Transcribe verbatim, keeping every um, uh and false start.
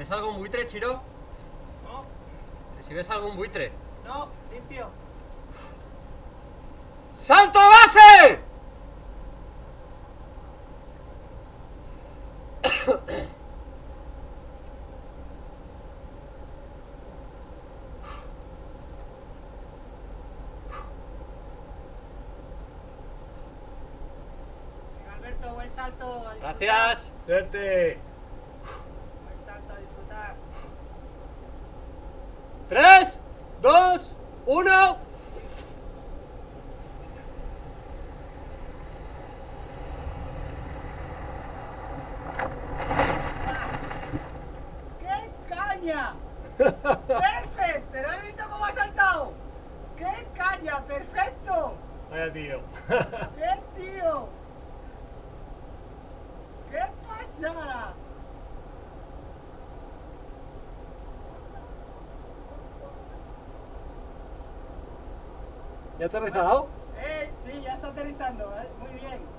¿Ves algún buitre, Chiro? No. Si ves algún buitre. No, limpio. ¡Salto base! Venga, Alberto, buen salto. A disfrutar. Gracias. Suerte. Buen salto a disfrutar. Tres, dos, uno. ¡Qué caña! ¡Perfecto! ¿Pero has visto cómo ha saltado? ¡Qué caña! ¡Perfecto! Vaya tío. ¡Qué tío! ¡Qué pasada! ¿Ya te has aterrizado? Eh, sí, ya está aterrizando, ¿eh? Muy bien.